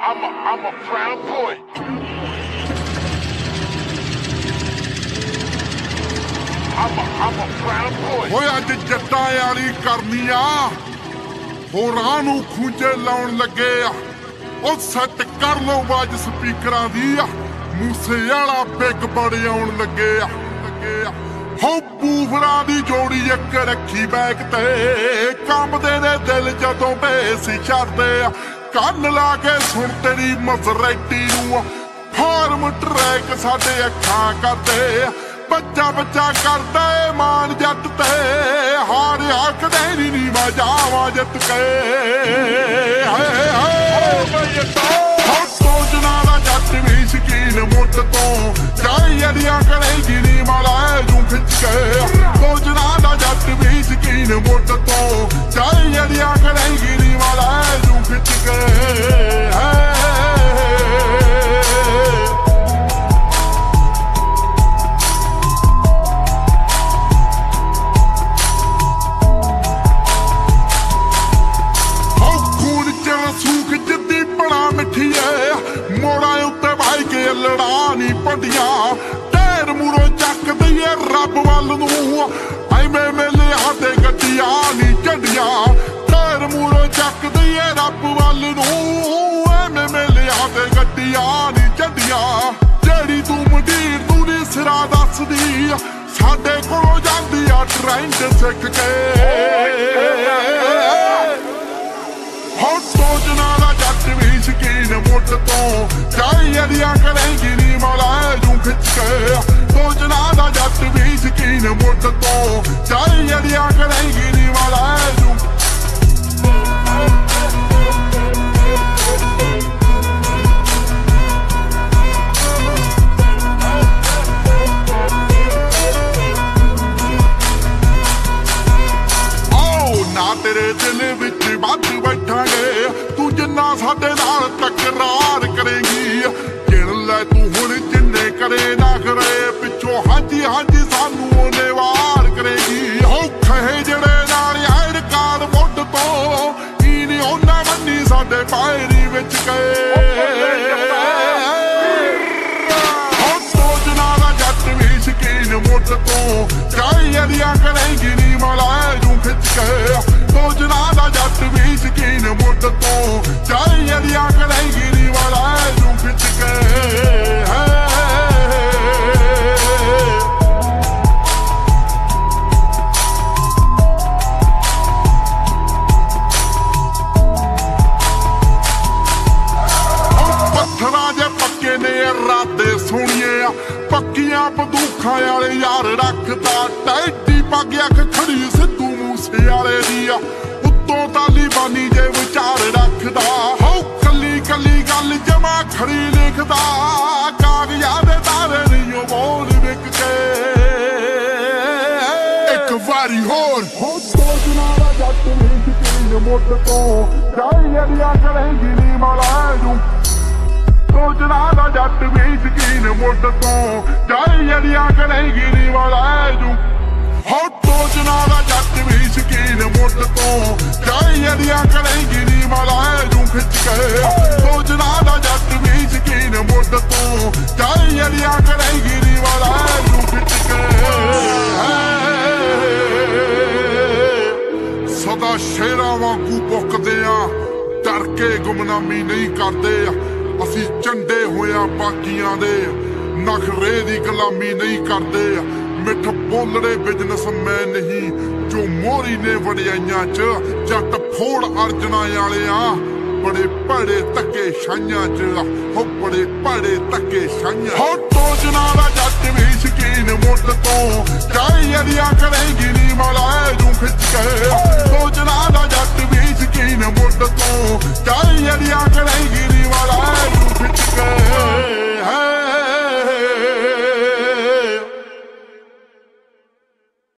I'm a proud boy. I'm a proud boy. ਹੋਏ ਅੱਜ ਜੱਟਾਂ ਵਾਲੀ ਕਰਨੀ ਆ ਹੋਰਾਂ ਨੂੰ ਖੂੰਜੇ ਲਾਉਣ ਲੱਗੇ ਆ ਉਹ ਸੈੱਟ ਕਰ ਲੋ ਬਾਜ ਸਪੀਕਰਾਂ ਦੀ ਆ ਮੂਸੇ ਵਾਲਾ ਬਿੱਗ ਬੜੇ ਆਉਣ ਲੱਗੇ ਆ ਹੋ ਬੂਫਰਾਂ ਦੀ ਜੋੜੀ ਇੱਕ ਰੱਖੀ ਬੈਕ ਤੇ ਕੰਬਦੇ ਨੇ ਦਿਲ ਜਦੋਂ ਬੇਸੀ ਛੱਡਦੇ ਆ ਕੰਨ ਲਾ ਕੇ ਸੁਣ ਤੇਰੀ ਮਜ਼ਰੈਟੀ ਨੂੰ ਫਾਰਮ ਟਰੈਕ ਸਾਡੇ ਅੱਖਾਂ ਕਰਦੇ ਬੱਚਾ ਬੱਚਾ ਕਰਦਾ ਏ ਮਾਨ ਜੱਟ ਤੇ ਹਾਰ ਆਖਦੇ ਨੀ ਮੈਂ ਜਾਵਾਂ ਜਿੱਤ ਕੇ ਹਾਏ ਹਾਏ ਸੋਚਣਾ ਦਾ ਜੱਟ ਵੀ ਸ਼ਕੀਨ ਮੁੱਢ ਤੋਂ ਚਾਹੀ ਅੜੀਆਂ ਕਰੇਗੀ ਨੀ ਮਾਲਾ ਜੂ ਖਿੱਚ ਕੇ ਸੋਚਣਾ ਦਾ ਜੱਟ ਵੀ ਸ਼ਕੀਨ ਮੁੱਢ ਤੋਂ ਚਾਹੀ ਅੜੀਆਂ ਕਰੇਗੀ ਨੀ ਮਾਲਾ ਜੂ ਖਿੱਚ ਕੇ ਲੜਾ ਨੀ ਪੰਡੀਆਂ ਟੈਰ ਮੂਰੋਂ ਚੱਕ ਦਈਏ ਰੱਬ ਵੱਲ ਨੂੰ ਐਵੇਂ ਮੇਲਿਆਂ ਤੇ ਗੱਡੀਆਂ ਨੀ ਝੰਡੀਆਂ ਟੈਰ ਮੂਰੋਂ ਚੱਕ ਦਈਏ ਰੱਬ ਵੱਲ ਨੂੰ ਐਵੇਂ ਮੇਲਿਆਂ ਤੇ ਗੱਡੀਆਂ ਨੀ ਝੰਡੀਆਂ ਜਿਹੜੀ ਤੂੰ ਮੰਡੀਰ ਤੂੰ ਨੀ ਸਿਰਾ ਦੱਸਦੀ ਸਾਡੇ ਕੋਲੋਂ ਜਾਂਦੀ ਆ ਟ੍ਰੈਂਡ ਸਿੱਖ ਕੇ ਹੋ ਸੋਚਣਾ ਦਾ ਜੱਟ ਵੀ ਸ਼ਕੀਨ ਮੁੱਢ ਤੋਂ ਚਾਹੀ ਅੜੀਆਂ ਕਰੇਗੀ ਨੀ ਮੌਲਾ ਜੂ ਖਿੱਚ ਕੇ ਸੋਚਣਾ ਦਾ ਜੱਟ ਵੀ ਸ਼ਕੀਨ ਮੁੱਢ ਤੋਂ ਚਾਹੀ ਅੜੀਆਂ ਕਰੇਗੀ ਨੀ ਮੌਲਾ ਜੂ ਨਾ ਤੇਰੇ ਦਿਲ ਵਿੱਚ ਵੱਧ ਬੈਠਾਂਗੇ ਤੂੰ ਜਿੰਨਾ ਸਾਡੇ ਨਾਲ ਤਕਰਾਰ ਕਰੇਗੀ ਗਿਣ ਲੈ ਤੂੰ ਹੁਣ ਜਿੰਨੇ ਕਰੇ ਨਾ ਕਰੇ ਪਿੱਛੋਂ ਹਾਂਜੀ ਹਾਂਜੀ ਸਾਨੂੰ ਉਹਨੇ ਵਾਰ ਕਰੇਗੀ ਔਖੇ ਜਿਹੜੇ ਨਾਲ ਆਇਰ ਕਾਰ ਮੁੱਢ ਤੋਂ ਕੀ ਨੀ ਉਹਨਾਂ ਮੰਨੀ ਸਾਡੇ ਪਾਇਰੀ ਵਿੱਚ ਗਏ ਸੋਚਣਾ ਦਾ ਜੱਟ ਵੀ ਸ਼ਕੀਨ ਮੁੱਢ ਤੋਂ ਚਾਹੀ ਅੜੀਆਂ ਕਰੇਗੀ ਨੀ ਮੌਲਾ ਜੂ ਖਿੱਚ ਕੇ ਸੋਚਣਾ ਦਾ ਜੱਟ ਵੀ ਸ਼ਕੀਨ ਮੁੱਢ ਤੋਂ ਚਾਹੀ ਅੜੀਆਂ ਕਰੇਗੀ ਨੀ ਮੌਲਾ ਜੂ ਖਿੱਚ ਕੇ ਪੱਥਰਾਂ ਜੇ ਪੱਕੇ ਨੇ ਇਰਾਦੇ ਸੋਹਣੀਏ ਪੱਕੀਆਂ ਬੰਦੂਖਾਂ ਵਾਲੇ ਯਾਰ ਰੱਖਦਾ ਟੈਡੀ ਪੱਗ ਅੱਖ ਖੜੀ ਸਿੱਧੂ ਮੂਸੇ ਵਾਲੇ ਦੀ ਉੱਤੋਂ ਤਾਲੀਬਾਨੀ ਜੇ ਵਿਚਾਰ ਰੱਖਦਾ ਹੋ ਕੱਲੀ ਕੱਲੀ ਗੱਲ ਜਮਾ ਖੜੀ ਲਿਖਦਾ ਕਾਗਜ਼ਾਂ ਦੇ ਤਾਰੇ ਨਹੀਂ ਬੋਲ ਵਿਕ ਕੇ ਇੱਕ ਵਾਰੀ ਹੋਰ ਹੋ ਸੋਚਣਾ ਦਾ ਜੱਟ ਵੀ ਸ਼ਕੀਨ ਮੁੱਢ ਤੋਂ ਚਾਹੀ ਅੜੀਆਂ ਕਰੇਗੀ ਨੀ ਮੌਲਾ ਜੂ ਸੋਚਣਾ ਦਾ ਜੱਟ ਵੀ ਸ਼ਕੀਨ ਮੁੱਢ ਤੋਂ ਚਾਹੀ ਅੜੀਆਂ ਕਰੇਗੀ ਨੀ ਮੌਲਾ ਜੂ ਹੋ ਸੋਚਣਾ ਦਾ ਜੱਟ ਵੀ ਸ਼ਕੀਨ ਮੁੱਢ ਤੋਂ ਚਾਹੀ ਅੜੀਆਂ ਕਰੇਗੀ ਨੀ ਮੌਲਾ ਜੂ ਖਿੱਚ ਕੇ ਸੋਚਣਾ ਦਾ ਜੱਟ ਵੀ ਸ਼ਕੀਨ ਮੁੱਢ ਤੋਂ ਚਾਹੀ ਅੜੀਆਂ ਕਰੇਗੀ ਨੀ ਮੌਲਾ ਜੂ ਖਿੱਚ ਕੇ ਸਦਾ ਸ਼ੇਰਾਂ ਵਾਂਗੂ ਭੁੱਕਦੇ ਆ ਡਰ ਕੇ ਗੁਮਨਾਮੀ ਨਹੀਂ ਕਰਦੇ ਅਸੀਂ ਝੰਡੇ ਹੋਇਆ ਬਾਕੀਆਂ ਦੇ ਨਖਰੇ ਦੀ ਗੁਲਾਮੀ ਨਹੀਂ ਕਰਦੇ ਮਿੱਠ ਬੋਲੜੇ ਬਿਜ਼ਨਸ ਮੈਂ ਨਹੀਂ ਜੋ ਮੋਰੀ ਨੇ ਵੜਿਆਈਆਂ ਚ ਜੱਟ ਫੋੜ ਅਰਜਣਾ ਵਾਲਿਆਂ ਬੜੇ ਭੜੇ ਧੱਕੇ ਛਾਈਆਂ ਚ ਹੋ ਬੜੇ ਭੜੇ ਧੱਕੇ ਛਾਈਆਂ ਹੋ ਸੋਚਣਾ ਦਾ ਜੱਟ ਵੀ ਸ਼ਕੀਨ ਮੁੱਢ ਤੋਂ ਚਾਹੀ ਅੜੀਆਂ ਕਰੇਗੀ ਨੀ ਮੌਲਾ ਜੂ ਖਿੱਚ ਕੇ ਸੋਚਣਾ ਦਾ ਜੱਟ ਵੀ ਸ਼ਕੀਨ ਮੁੱਢ ਤੋਂ